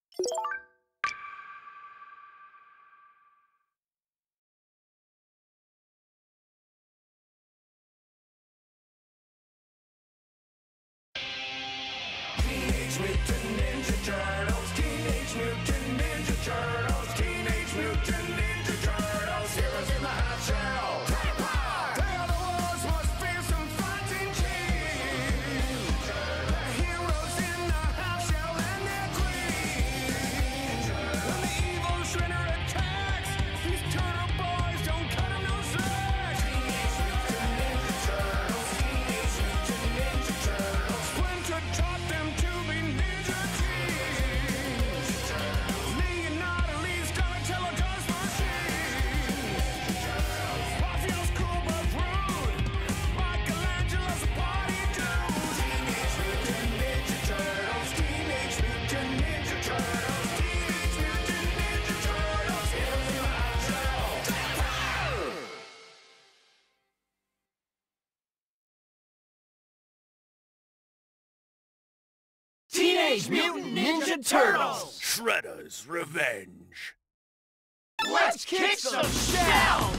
Teenage Mutant Ninja Turtles, Teenage Mutant Ninja Turtles, Teenage Mutant Ninja Turtles, heroes in the half shell. They are the world's most fearsome fighting team. The heroes in the half shell and their queen. When the evil Shredder attacks, these turtle boys don't cut him no slack. Teenage Mutant Ninja Turtles, Teenage Mutant Ninja Turtles. Splinter taught them to be ninja kings. Leonardo leaves Donatello does machine. Raphael's cool but rude. Michelangelo's a party dude. Teenage Mutant Ninja Turtles, Teenage Mutant Ninja Turtles, Teenage Mutant Ninja Turtles, heroes in the half shell. Teenage Mutant Ninja Turtles! Shredder's Revenge. Let's kick some shell!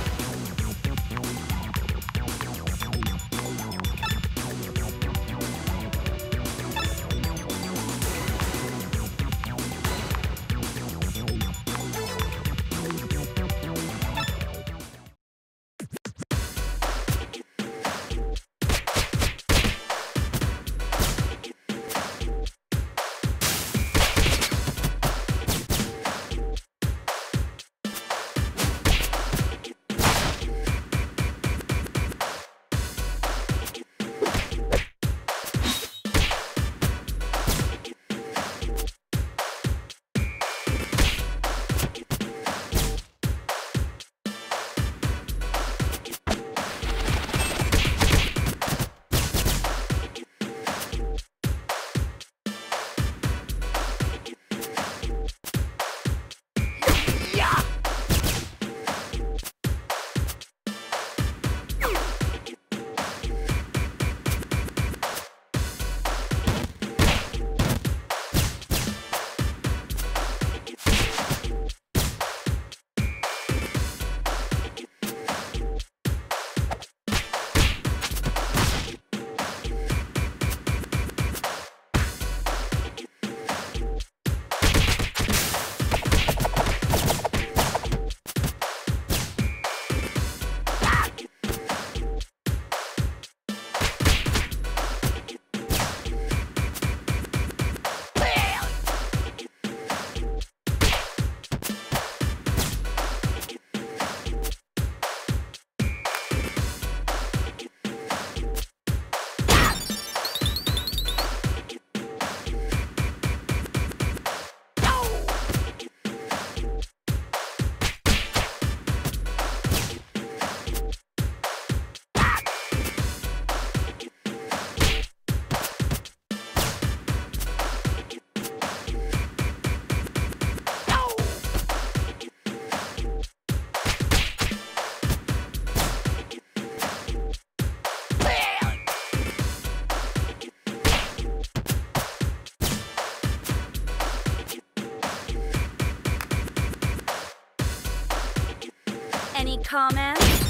Any comments?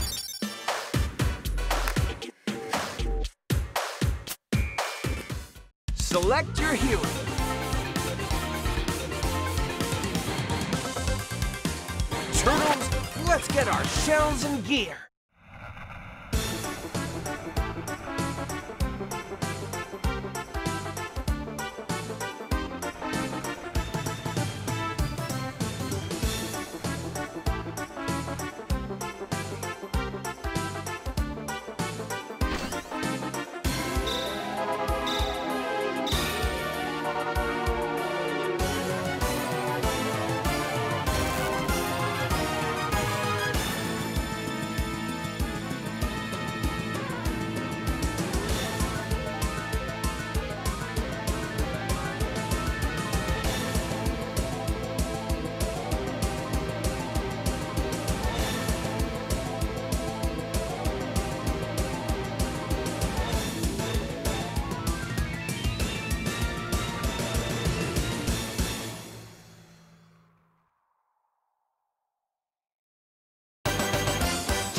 Select your hero. Turtles, let's get our shells and gear.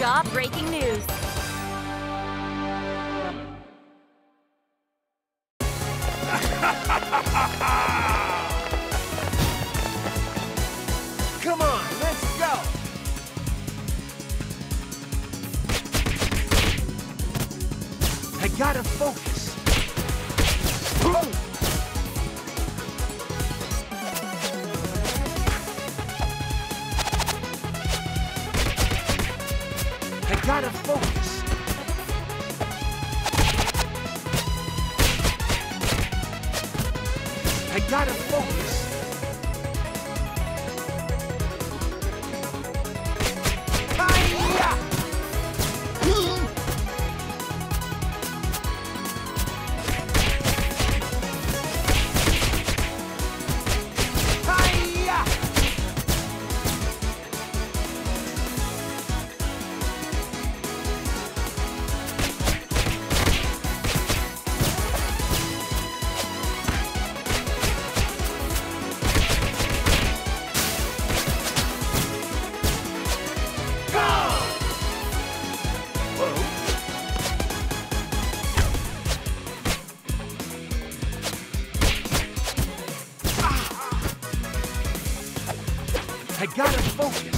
Jaw-breaking news. Come on, let's go! I gotta focus. I gotta focus. I gotta focus. Hi-ya! Hi-ya! I gotta focus.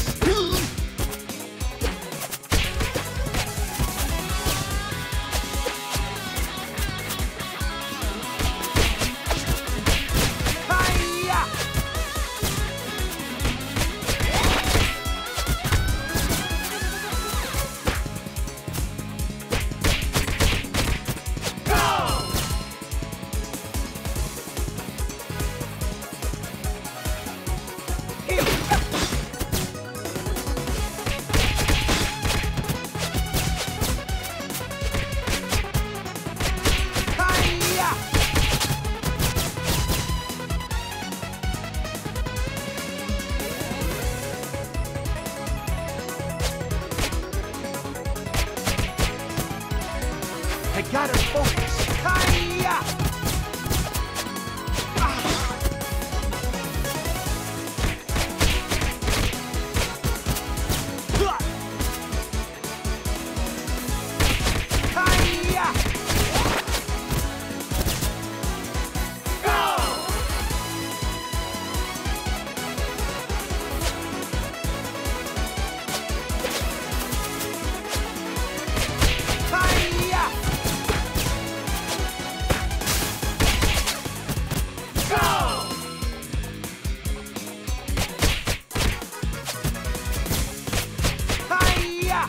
Hi-ya! I gotta focus. Hi-ya! Hi-ya! Hi-ya! Hi-ya!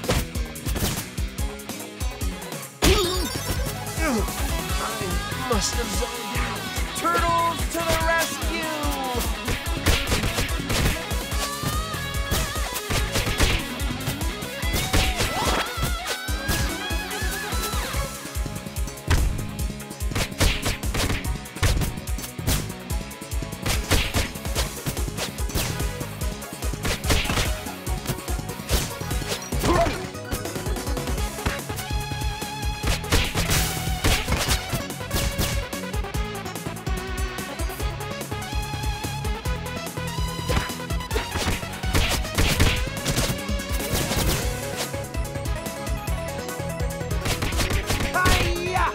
I must have zoned out. Turtles to the rescue! Hi-ya!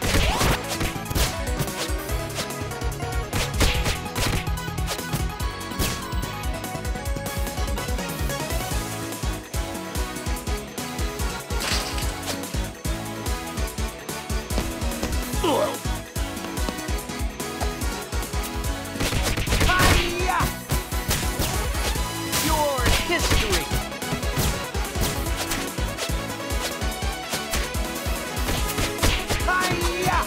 Hi-ya! Your history! Hi-ya!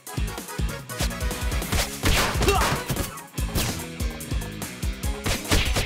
Go!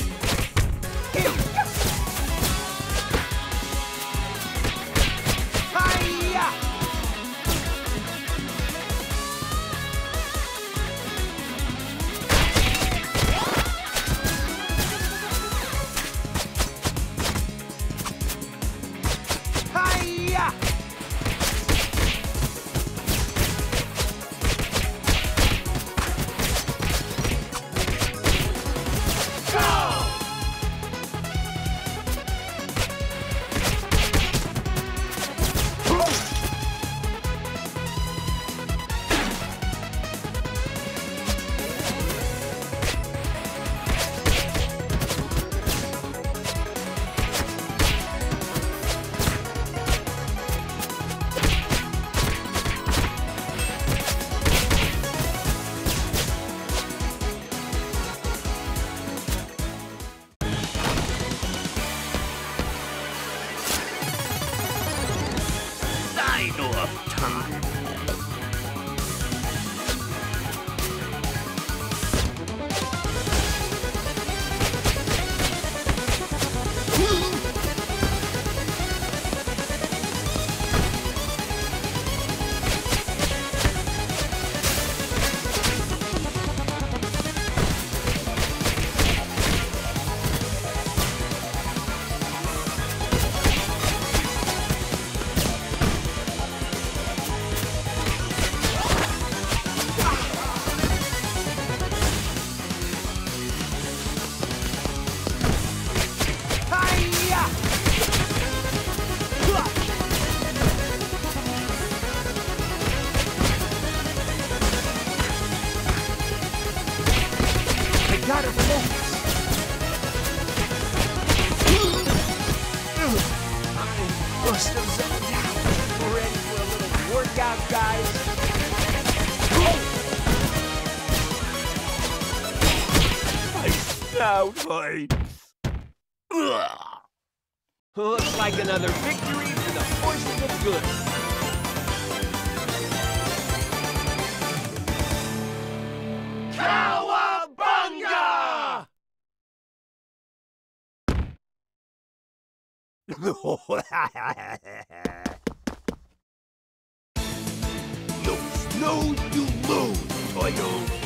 tough time. Gotta focus. I must have zoned out. Ready for a little workout, guys? My snout hurts. Looks like another victory for the forces of good. Cowabunga! You snooze, you lose, Toyo.